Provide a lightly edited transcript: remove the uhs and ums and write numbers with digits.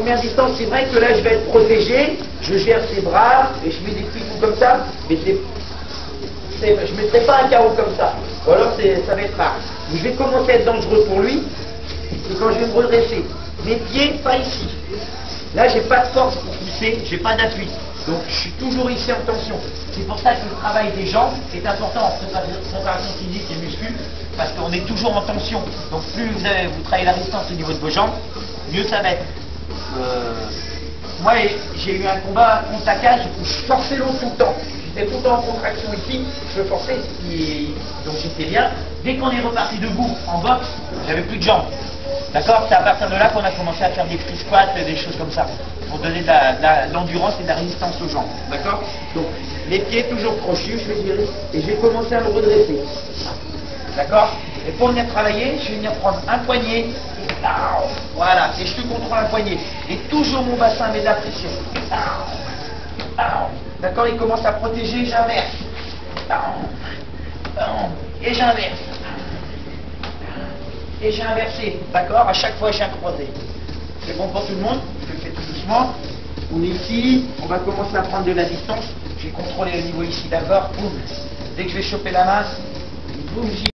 première distance, c'est vrai que là je vais être protégé, je gère ses bras et je mets des petits coups comme ça, mais je ne mettrai pas un carreau comme ça. Ou alors ça va être rare. Donc, je vais commencer à être dangereux pour lui, et quand je vais me redresser, mes pieds, pas ici. Là, j'ai pas de force pour pousser, j'ai pas d'appui. Donc, je suis toujours ici en tension. C'est pour ça que le travail des jambes est important en préparation physique et muscu, parce qu'on est toujours en tension. Donc, plus vous travaillez la résistance au niveau de vos jambes, mieux ça va être. Moi, j'ai eu un combat contre la cage où je forçais l'eau tout le temps. J'étais tout le temps en contraction ici, je forçais, donc j'étais bien. Dès qu'on est reparti debout en boxe, j'avais plus de jambes. D'accord? C'est à partir de là qu'on a commencé à faire des free squats, des choses comme ça, pour donner de l'endurance et de la résistance aux jambes. D'accord? Donc, les pieds toujours crochus, je vais dire, et je vais commencer à me redresser. D'accord? Et pour venir travailler, je vais venir prendre un poignet, voilà, et je te contrôle un poignet. Et toujours mon bassin met de la pression. D'accord? Il commence à protéger, j'inverse. Et j'inverse. Et j'ai inversé, d'accord? À chaque fois, j'ai un croisé. C'est bon pour tout le monde? Je le fais tout doucement. On est ici, on va commencer à prendre de la distance. Je vais contrôler le niveau ici d'abord. Boum. Dès que je vais choper la masse, boum,